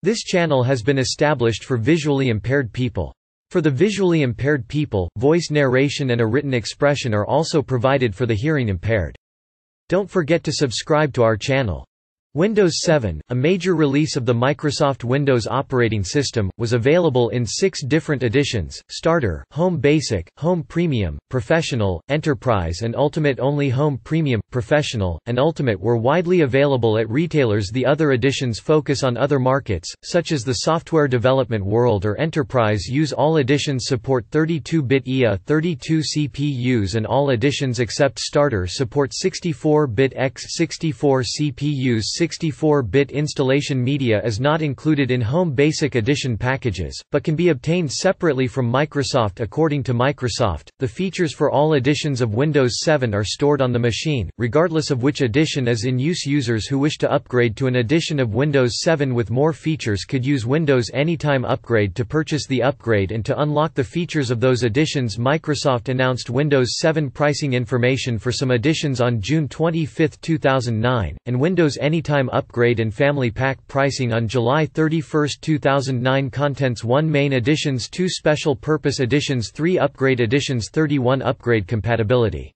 This channel has been established for visually impaired people. For the visually impaired people, voice narration and a written expression are also provided for the hearing impaired. Don't forget to subscribe to our channel. Windows 7, a major release of the Microsoft Windows operating system, was available in 6 different editions: Starter, Home Basic, Home Premium, Professional, Enterprise and Ultimate. Only Home Premium, Professional, and Ultimate were widely available at retailers. The other editions focus on other markets, such as the software development world or enterprise use. All editions support 32-bit IA 32 CPUs and all editions except Starter support 64-bit x64 CPUs. 64-bit installation media is not included in Home Basic Edition packages, but can be obtained separately from Microsoft. According to Microsoft, the features for all editions of Windows 7 are stored on the machine, regardless of which edition is in use. Users who wish to upgrade to an edition of Windows 7 with more features could use Windows Anytime Upgrade to purchase the upgrade and to unlock the features of those editions. Microsoft announced Windows 7 pricing information for some editions on June 25, 2009, and Windows Anytime Upgrade and Family Pack pricing on July 31, 2009. Contents: 1 Main Editions, 2 Special Purpose Editions, 3 Upgrade Editions, 31 Upgrade Compatibility,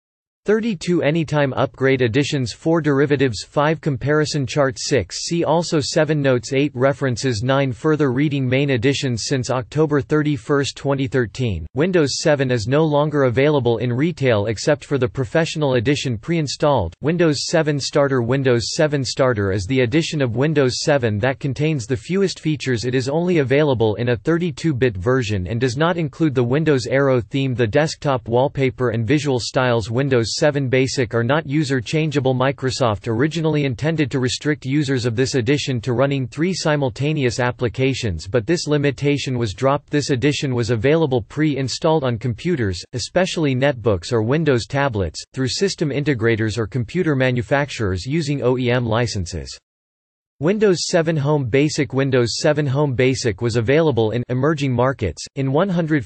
32 Anytime Upgrade Editions, 4 Derivatives, 5 Comparison Chart, 6 See also 7 Notes, 8 References, 9 Further reading. Main Editions. Since October 31, 2013, Windows 7 is no longer available in retail except for the Professional Edition pre-installed. Windows 7 Starter. Windows 7 Starter is the edition of Windows 7 that contains the fewest features. It is only available in a 32-bit version and does not include the Windows Aero theme, the desktop wallpaper and visual styles. Windows 7 Basic are not user-changeable. Microsoft originally intended to restrict users of this edition to running 3 simultaneous applications, but this limitation was dropped. This edition was available pre-installed on computers, especially netbooks or Windows tablets, through system integrators or computer manufacturers using OEM licenses. Windows 7 Home Basic. Windows 7 Home Basic was available in emerging markets, in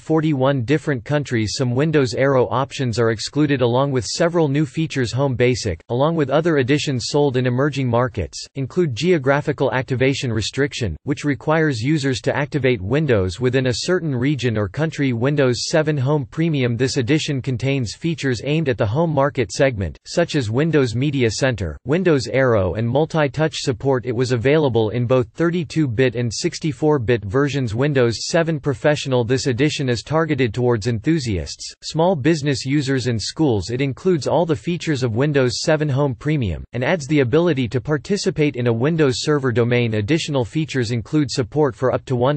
141 different countries. Some Windows Aero options are excluded along with several new features. Home Basic, along with other editions sold in emerging markets, include Geographical Activation Restriction, which requires users to activate Windows within a certain region or country. Windows 7 Home Premium. This edition contains features aimed at the home market segment, such as Windows Media Center, Windows Aero and multi-touch support. It was available in both 32-bit and 64-bit versions. Windows 7 Professional. This edition is targeted towards enthusiasts, small business users and schools. It includes all the features of Windows 7 Home Premium, and adds the ability to participate in a Windows Server domain. Additional features include support for up to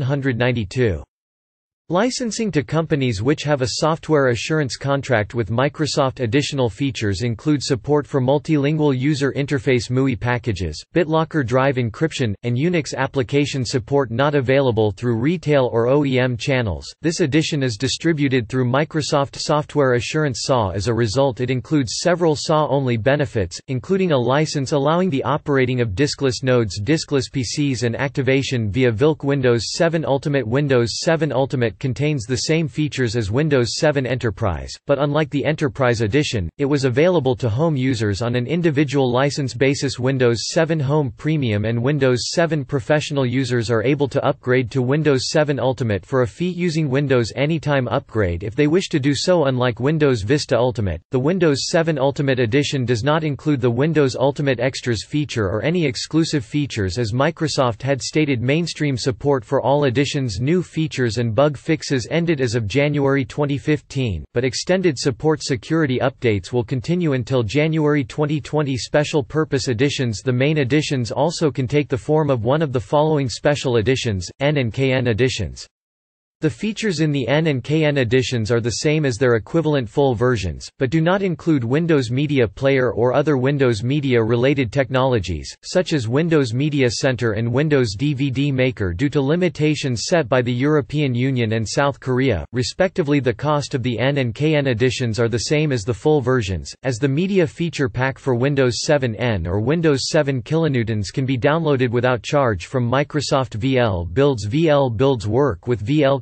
192 licensing to companies which have a software assurance contract with Microsoft. Additional features include support for multilingual user interface MUI packages, BitLocker drive encryption, and Unix application support not available through retail or OEM channels. This edition is distributed through Microsoft Software Assurance SAW. As a result, it includes several SAW-only benefits, including a license allowing the operating of diskless nodes, diskless PCs and activation via VILC. Windows 7 Ultimate. Windows 7 Ultimate contains the same features as Windows 7 Enterprise, but unlike the Enterprise Edition, it was available to home users on an individual license basis. Windows 7 Home Premium and Windows 7 Professional users are able to upgrade to Windows 7 Ultimate for a fee using Windows Anytime Upgrade if they wish to do so. Unlike Windows Vista Ultimate, the Windows 7 Ultimate Edition does not include the Windows Ultimate Extras feature or any exclusive features. As Microsoft had stated, mainstream support for all editions. New features and bug fixes ended as of January 2015, but extended support security updates will continue until January 2020. Special purpose editions. The main editions also can take the form of one of the following special editions: N and KN editions. The features in the N and KN editions are the same as their equivalent full versions, but do not include Windows Media Player or other Windows Media-related technologies, such as Windows Media Center and Windows DVD Maker due to limitations set by the European Union and South Korea, respectively. The cost of the N and KN editions are the same as the full versions, as the Media Feature Pack for Windows 7 N or Windows 7 kilonewtons can be downloaded without charge from Microsoft VL Builds. VL Builds work with VLK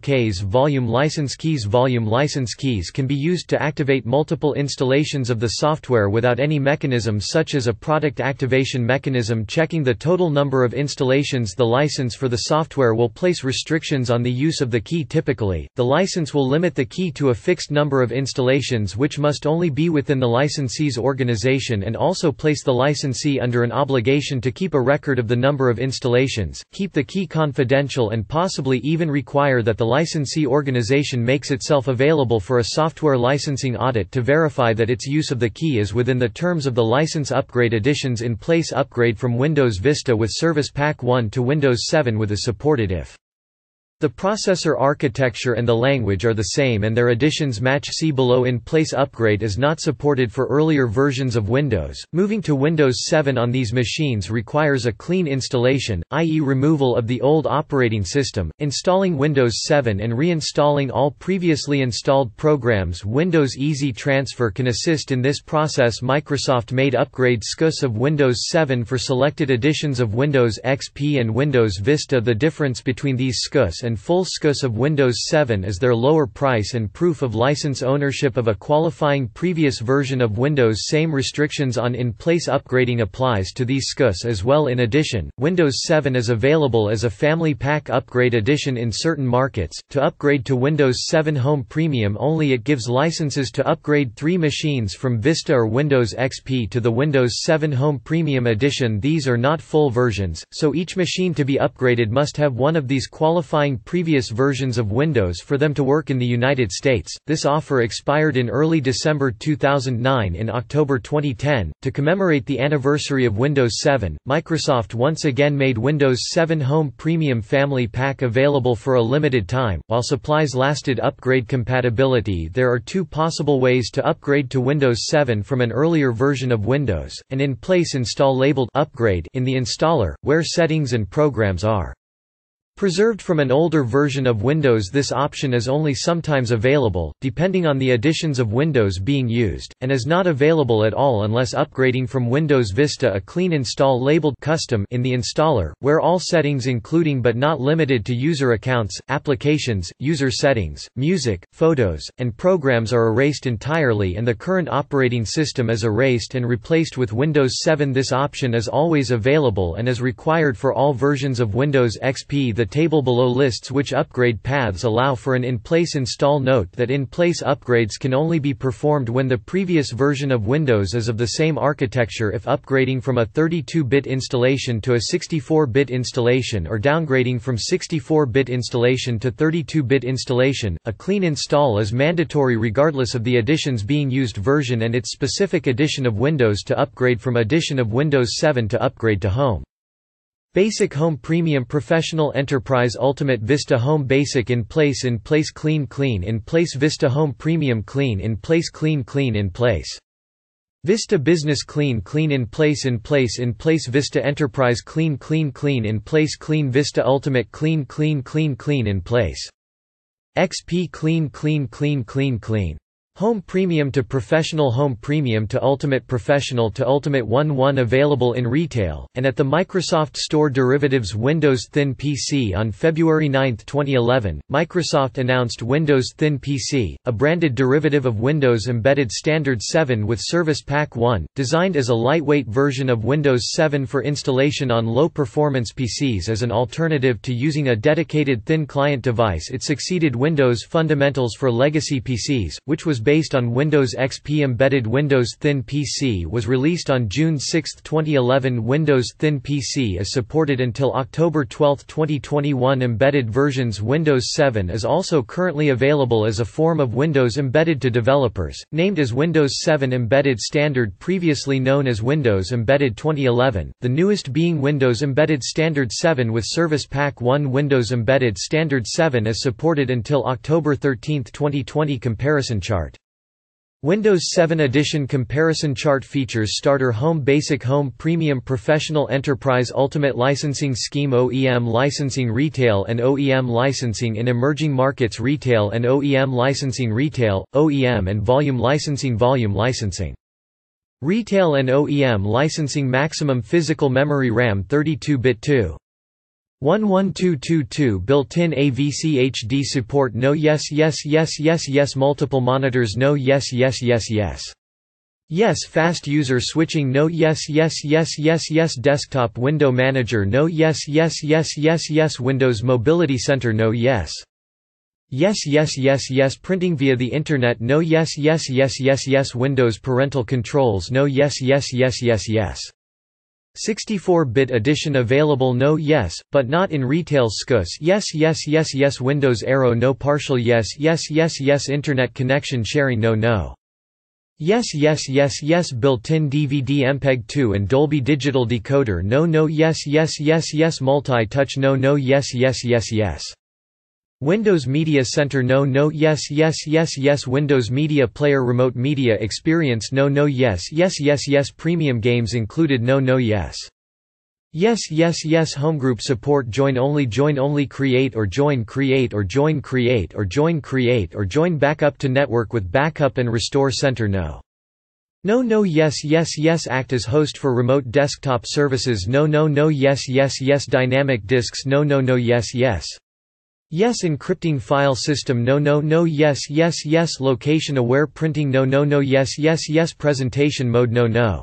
VLKs. Volume license keys. Volume license keys can be used to activate multiple installations of the software without any mechanism such as a product activation mechanism checking the total number of installations. The license for the software will place restrictions on the use of the key. Typically, the license will limit the key to a fixed number of installations which must only be within the licensee's organization, and also place the licensee under an obligation to keep a record of the number of installations, keep the key confidential, and possibly even require that the licensee organization makes itself available for a software licensing audit to verify that its use of the key is within the terms of the license. Upgrade editions. In place upgrade from Windows Vista with Service Pack 1 to Windows 7 with is supported if the processor architecture and the language are the same and their additions match. See below. In place upgrade is not supported for earlier versions of Windows. Moving to Windows 7 on these machines requires a clean installation, i.e. removal of the old operating system, installing Windows 7 and reinstalling all previously installed programs. Windows Easy Transfer can assist in this process. Microsoft made upgrade SKUs of Windows 7 for selected editions of Windows XP and Windows Vista. The difference between these SKUs and full SKUs of Windows 7 is their lower price and proof of license ownership of a qualifying previous version of Windows. Same restrictions on in-place upgrading applies to these SKUs as well. In addition, Windows 7 is available as a Family Pack Upgrade Edition in certain markets. To upgrade to Windows 7 Home Premium only, it gives licenses to upgrade 3 machines from Vista or Windows XP to the Windows 7 Home Premium Edition. These are not full versions, so each machine to be upgraded must have one of these qualifying previous versions of Windows for them to work in the United States. This offer expired in early December 2009. In October 2010, to commemorate the anniversary of Windows 7, Microsoft once again made Windows 7 Home Premium Family Pack available for a limited time, while supplies lasted. Upgrade compatibility. There are 2 possible ways to upgrade to Windows 7 from an earlier version of Windows: an in-place install labeled Upgrade in the installer, where settings and programs are preserved from an older version of Windows. This option is only sometimes available, depending on the editions of Windows being used, and is not available at all unless upgrading from Windows Vista. A clean install labeled Custom in the installer, where all settings including but not limited to user accounts, applications, user settings, music, photos, and programs are erased entirely and the current operating system is erased and replaced with Windows 7. This option is always available and is required for all versions of Windows XP. The table below lists which upgrade paths allow for an in-place install. Note that in-place upgrades can only be performed when the previous version of Windows is of the same architecture. If upgrading from a 32-bit installation to a 64-bit installation or downgrading from 64-bit installation to 32-bit installation, a clean install is mandatory regardless of the editions being used version and its specific edition of Windows. To upgrade from edition of Windows 7 to upgrade to Home Basic Home Premium Professional Enterprise Ultimate Vista Home Basic In place Clean In place Vista Home Premium Clean In place In place Vista Business Clean In place Vista Enterprise Clean In place Clean Vista Ultimate Clean In place XP Clean Home Premium to Professional Home Premium to Ultimate Professional to Ultimate 1 available in retail, and at the Microsoft Store. Derivatives. Windows Thin PC. On February 9, 2011, Microsoft announced Windows Thin PC, a branded derivative of Windows Embedded Standard 7 with Service Pack 1, designed as a lightweight version of Windows 7 for installation on low-performance PCs as an alternative to using a dedicated thin client device. It succeeded Windows Fundamentals for legacy PCs, which was based on Windows XP. Embedded Windows Thin PC was released on June 6, 2011. Windows Thin PC is supported until October 12, 2021. Embedded versions. Windows 7 is also currently available as a form of Windows embedded to developers, named as Windows 7 Embedded Standard, previously known as Windows Embedded 2011, the newest being Windows Embedded Standard 7 with Service Pack 1. Windows Embedded Standard 7 is supported until October 13, 2020. Comparison chart. Windows 7 Edition comparison chart features Starter Home Basic Home Premium Professional Enterprise Ultimate Licensing Scheme OEM Licensing Retail and OEM Licensing in Emerging Markets Retail and OEM Licensing Retail, OEM and Volume Licensing Volume Licensing Retail and OEM Licensing Maximum Physical Memory RAM 32-bit 2 11222 built-in AVC HD support. No. Yes, yes, yes, yes, yes. Multiple monitors. No. Yes, yes, yes, yes. Yes. Fast user switching. No. Yes, yes, yes, yes, yes. Desktop window manager. No. Yes, yes, yes, yes, yes. Windows Mobility Center. No. Yes. Yes, yes, yes, yes. Printing via the Internet. No. Yes, yes, yes, yes, yes. Windows parental controls. No. Yes, yes, yes, yes, yes. 64-bit edition available. No. Yes, but not in retail. SCUS. Yes, yes, yes, yes. Windows Aero. No. Partial. Yes, yes, yes, yes. Internet connection sharing. No. No. Yes, yes, yes, yes. Built-in DVD MPEG 2 and Dolby Digital decoder. No. No. Yes, yes, yes, yes. Multi-touch. No. No. Yes, yes, yes, yes. Windows Media Center. No. No. Yes, yes, yes, yes. Windows Media Player. Remote Media Experience. No. No. Yes, yes, yes, yes. Premium games included. No. No. Yes. Yes, yes, yes. Homegroup support. Join only. Join only. Create or join. Create or join. Create or join. Create or join. Backup to network with backup and restore center. No. No. No. Yes, yes, yes. Act as host for remote desktop services. No. No. No. Yes, yes, yes. Dynamic disks. No. No. No. Yes, yes. Yes. Encrypting file system. No. No. No. Yes, yes, yes. Location aware printing. No. No. No. Yes, yes, yes. Presentation mode. No. No.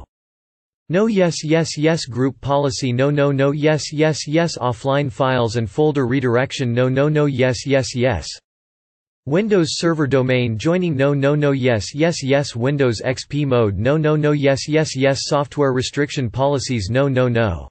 No. Yes, yes, yes. Group policy. No. No. No. Yes, yes, yes. Offline files and folder redirection. No. No. No. Yes, yes, yes. Windows Server domain joining. No. No. No. Yes, yes, yes. Windows XP mode. No. No. No. Yes, yes, yes. Software restriction policies. No. No. No.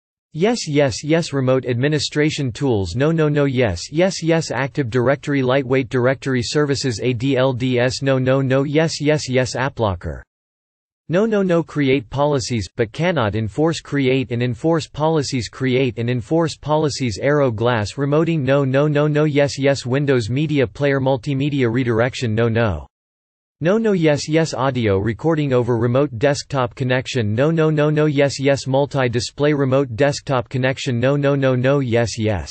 Yes, yes, yes. Remote administration tools. No. No. No. Yes, yes, yes. Active Directory. Lightweight directory services. ADLDS. No. No. No. Yes, yes, yes. AppLocker. No. No. No. Create policies, but cannot enforce. Create and enforce policies. Create and enforce policies. Aero Glass remoting. No. No. No. No. Yes, yes. Windows Media Player. Multimedia redirection. No. No. No. No. Yes, yes. Audio recording over remote desktop connection. No. No. No. No. Yes, yes. Multi-display remote desktop connection. No. No. No. No. Yes, yes.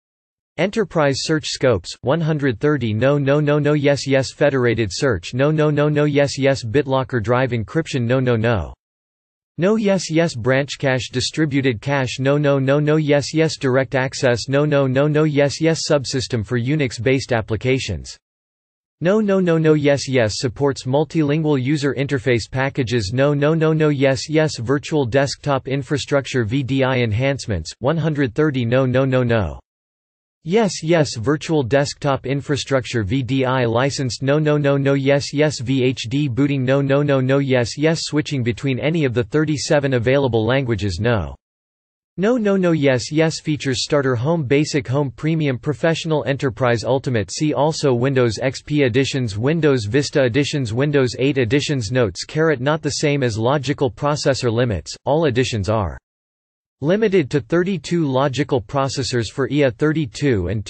Enterprise search scopes, 130. No. No. No. No. Yes, yes. Federated search. No. No. No. No. Yes, yes. BitLocker drive encryption. No. No. No. No. Yes, yes. Branch cache. Distributed cache. No. No. No. No. Yes, yes. Direct access. No. No. No. No. Yes, yes. Subsystem for Unix-based applications. No. No. No. No. Yes, yes. Supports multilingual user interface packages. No. No. No. No. Yes, yes. Virtual desktop infrastructure VDI enhancements, 130. No. No. No. No. Yes, yes. Virtual desktop infrastructure VDI licensed. No. No. No. No. Yes, yes. VHD booting. No. No. No. No. Yes, yes. Switching between any of the 37 available languages. No. No. No. No. Yes, yes. Features. Starter Home Basic Home Premium Professional Enterprise Ultimate. See also Windows XP editions, Windows Vista editions, Windows 8 editions. Notes. Not the same as logical processor limits. All editions are limited to 32 logical processors for IA32 and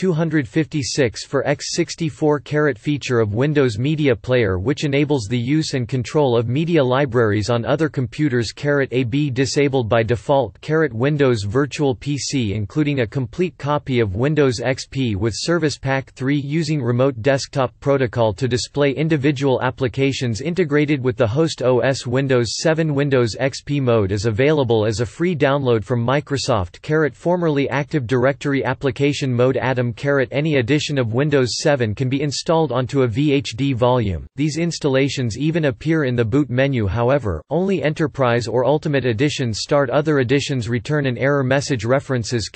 256 for x64. Feature of Windows Media Player which enables the use and control of media libraries on other computers. AB disabled by default. Windows Virtual PC including a complete copy of Windows XP with Service Pack 3 using Remote Desktop Protocol to display individual applications integrated with the host OS. Windows 7 Windows XP mode is available as a free download from Microsoft. Formerly Active Directory Application Mode. Atom. Any edition of Windows 7 can be installed onto a VHD volume. These installations even appear in the boot menu. However, only Enterprise or Ultimate editions start. Other editions return an error message. References.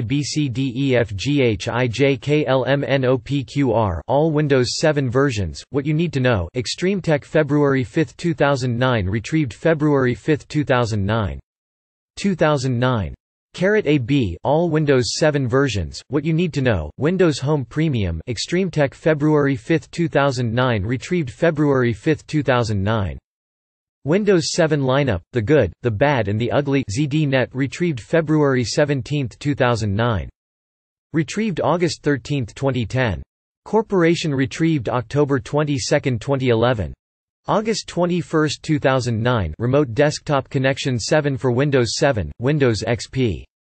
ABCDEFGHIJKLMNOPQR. All Windows 7 versions. What you need to know. ExtremeTech February 5, 2009. Retrieved February 5, 2009. 2009. AB. All Windows 7 versions. What you need to know. Windows Home Premium. ExtremeTech February 5, 2009. Retrieved February 5, 2009. Windows 7 lineup. The Good, the Bad and the Ugly. ZDNet. Retrieved February 17, 2009. Retrieved August 13, 2010. Corporation. Retrieved October 22, 2011. August 21, 2009. Remote Desktop Connection 7 for Windows 7, Windows XP.